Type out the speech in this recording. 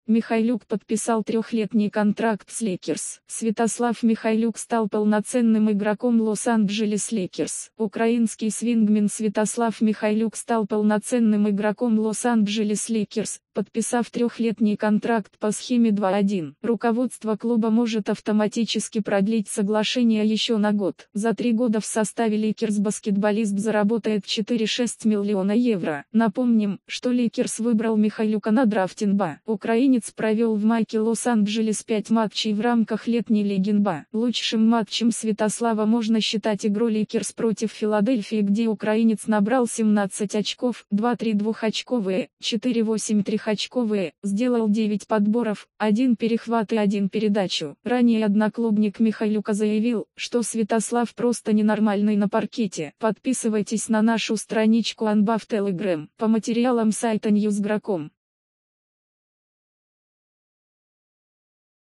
Михайлюк подписал трехлетний контракт с Лейкерс. Святослав Михайлюк стал полноценным игроком Лос-Анджелес Лейкерс. Украинский свингмен Святослав Михайлюк стал полноценным игроком Лос-Анджелес Лейкерс, подписав трехлетний контракт по схеме 2-1. Руководство клуба может автоматически продлить соглашение еще на год. За 3 года в составе Лейкерс баскетболист заработает 4,6 миллиона евро. Напомним, что Лейкерс выбрал Михайлюка на драфте НБА. Украинец провел в майке Лос-Анджелес 5 матчей в рамках летней лиги НБА. Лучшим матчем Святослава можно считать игру Лейкерс против Филадельфии, где украинец набрал 17 очков, 2-3 двухочковые, 4-8 трехочковые, сделал 9 подборов, 1 перехват и 1 передачу. Ранее одноклубник Михайлюка заявил, что Святослав просто ненормальный на паркете. Подписывайтесь на нашу страничку НБА в Telegram по материалам сайта Newsgro.com.